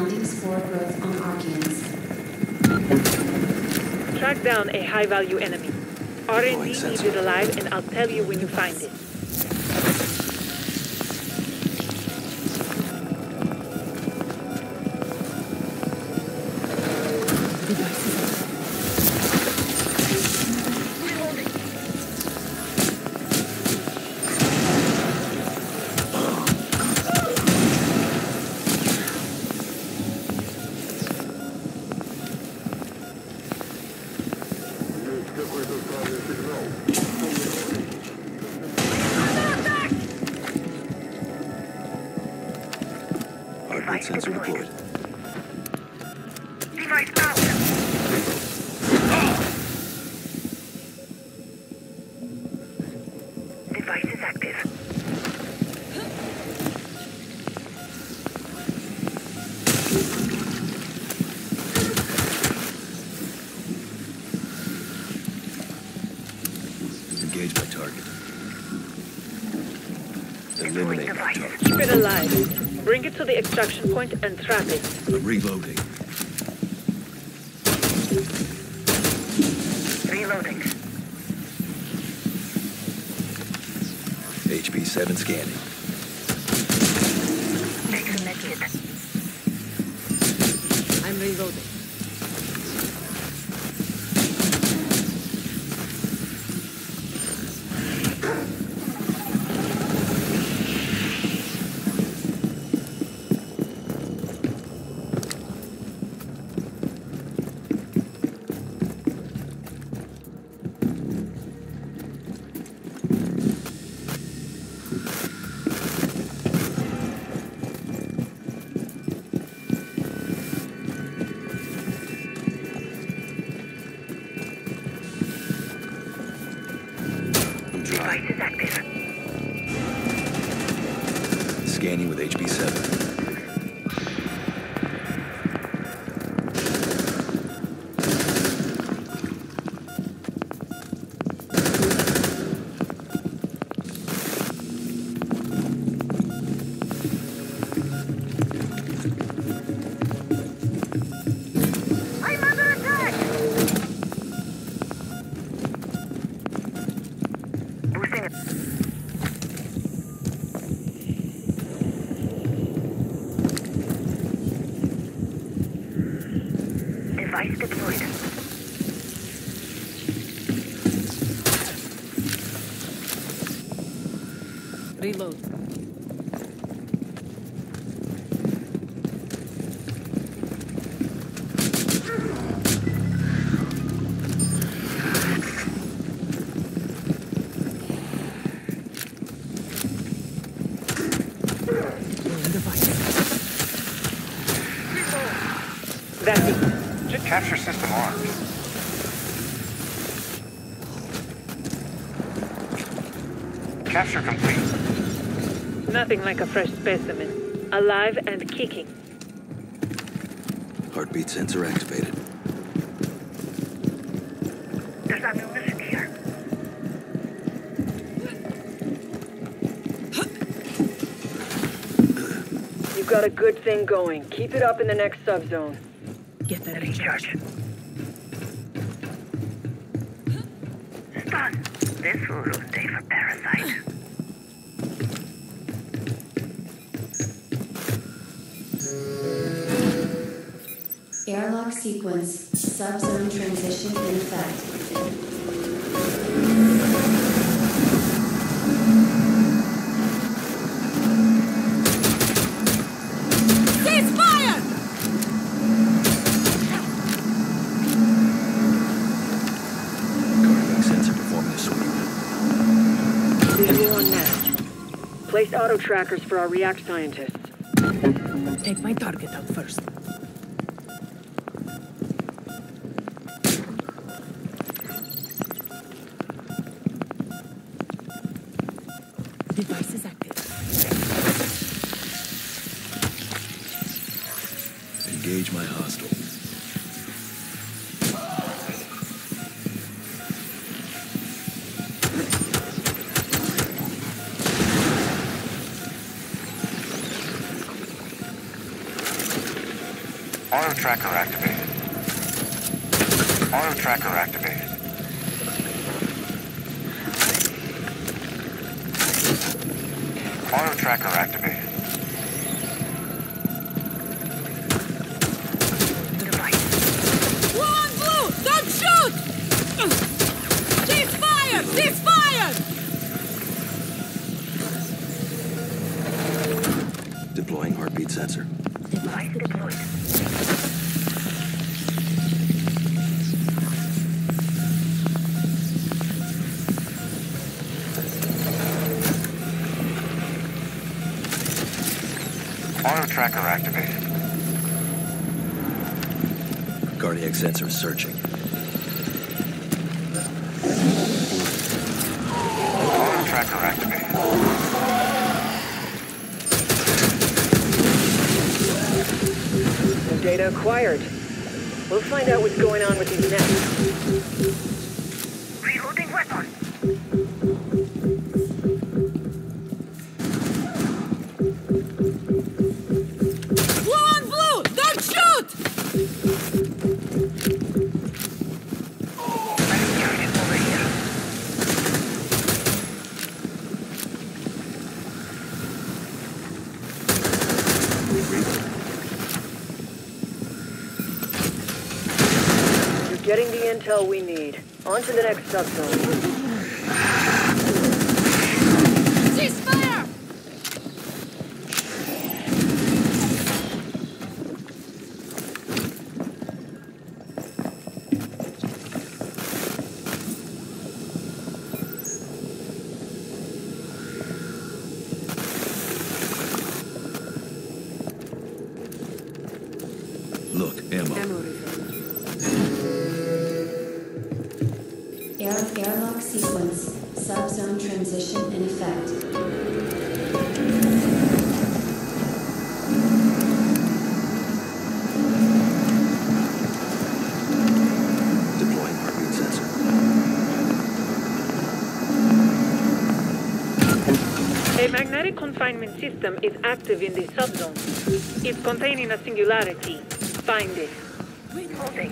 finding spore growth on Archeans. Track down a high-value enemy. R&D needs it alive, and I'll tell you when you find it. Heartbeat sensor deployed. Device out. Device is active. Engage my target. Eliminate my target. Keep it alive. Bring it to the extraction point and trap it. I'm reloading. Reloading. HP7 scanning. Take a med kit. I'm reloading. Device is active. Scanning with HP7. I'm under attack! Boosting it. Device deployed. Reload. That's it. Jet capture system armed. Capture complete. Nothing like a fresh specimen. Alive and kicking. Heartbeat sensor activated. There's ammunition here. You've got a good thing going. Keep it up in the next subzone. Get that Recharge. Stun. This food will stay for parasite. Airlock sequence. Subzone transition in effect. Cardiac sensor performing a sweep. Visual on now. Place auto trackers for our react scientists. Take my target out first. Device is active. Engage my hostile. Auto tracker activated. Auto tracker activated. Auto tracker activated. Blue on blue! Don't shoot! Cease fire! Cease fire! Deploying heartbeat sensor. Device deployed. Auto tracker activated. Cardiac sensor searching. Auto tracker activated. New data acquired. We'll find out what's going on with these nets. Reloading weapon. Blue on blue! Don't shoot! Unit over here. You're getting the intel we need. On to the next subzone. Cease fire! Look, ammo. Airlock sequence. Subzone transition in effect. Deploying heartbeat sensor. A magnetic confinement system is active in this subzone. It's containing a singularity. Find it. Holding.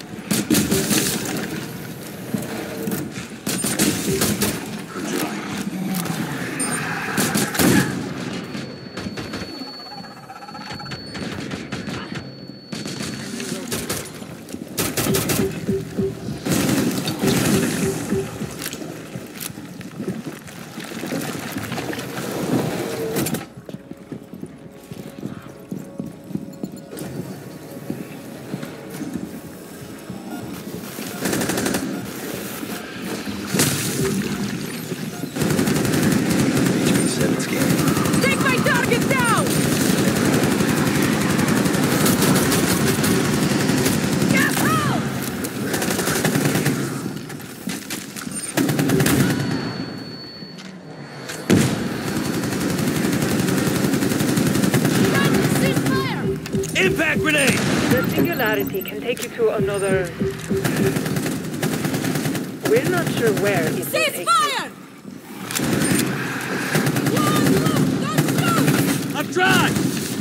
HB7 scanning. Take my target down! Careful! Run! Cease fire! Impact grenade! The singularity can take you to another... We're not sure where it will Cease take you. fire! Blue on blue! Don't shoot! I'm trying!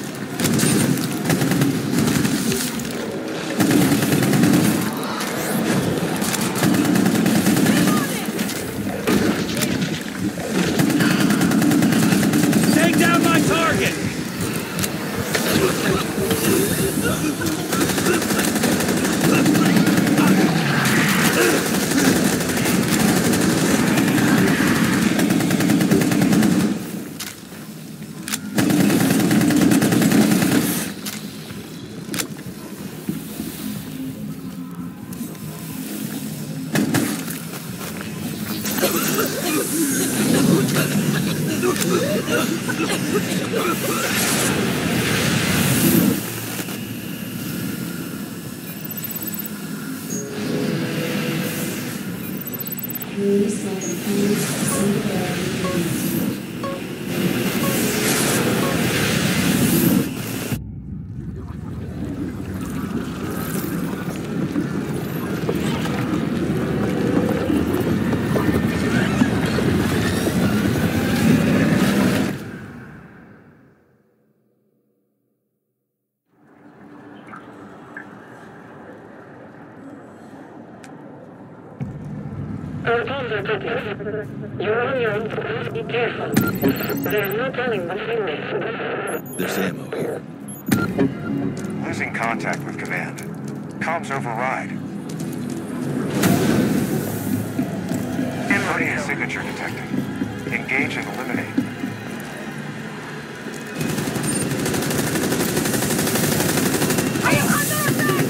Take down my target! Moves like a fused singularity unit. Sounds are cutting. You're on your own, so be careful. There's no telling what's in there. There's ammo here. Losing contact with command. Comms override. Guardian signature detected. Engage and eliminate. Are you under attack?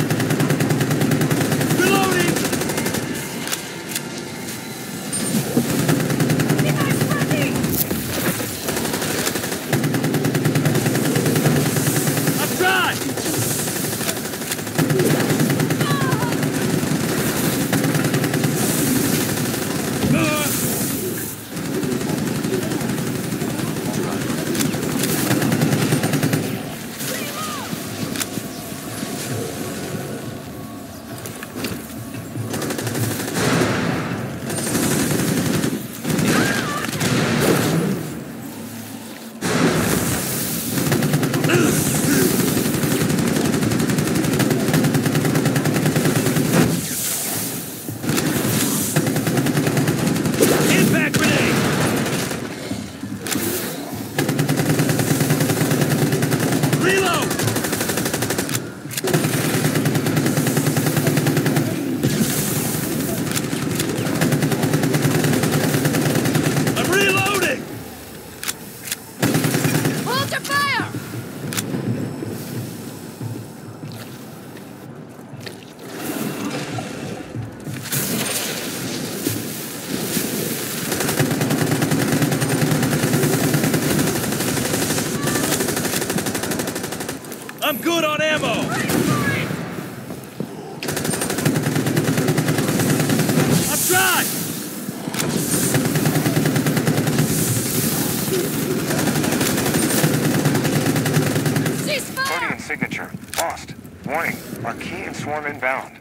Reloading! Device ready! I've tried! Impact grenade! Reload! I'm reloading! Hold your fire! I'm good on ammo! I've tried! Ceasefire! Guardian signature. Lost. Warning. Marquis and swarm inbound.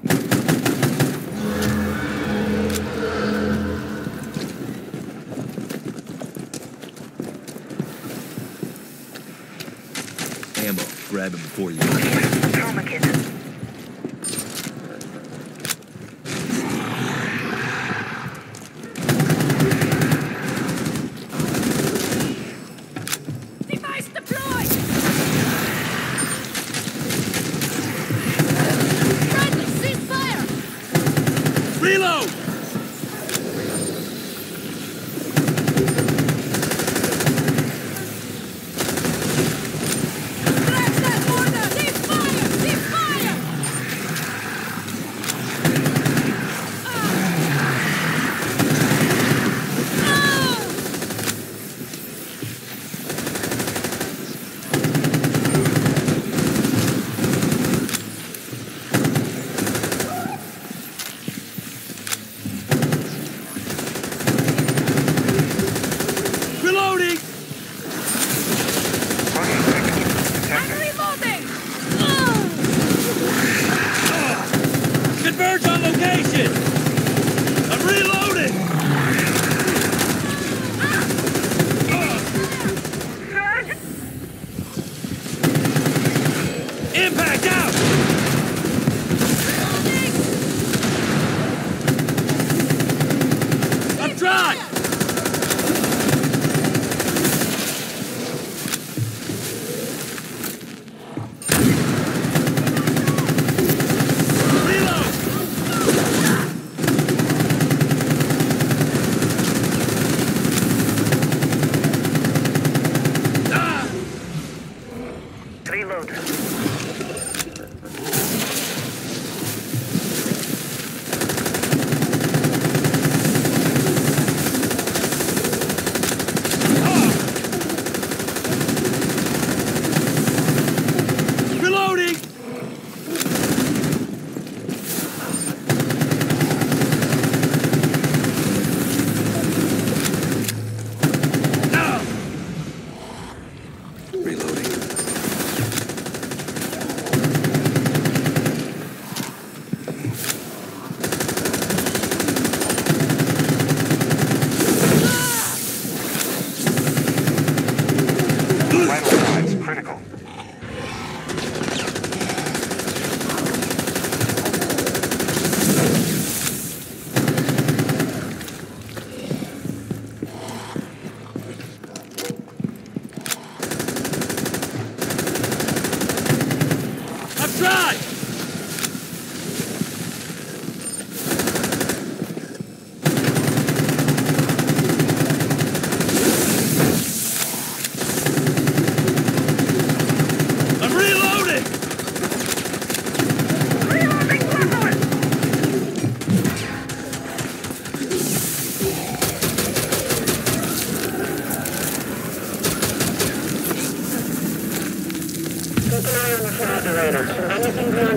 Ammo. Grab him before you... Trauma kit. Device deployed! Friendly, ceasefire! Reload! Crash that border! Ceasefire! Ceasefire!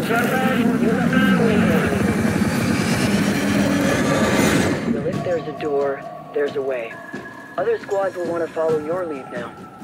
Well, if there's a door, there's a way. Other squads will want to follow your lead now.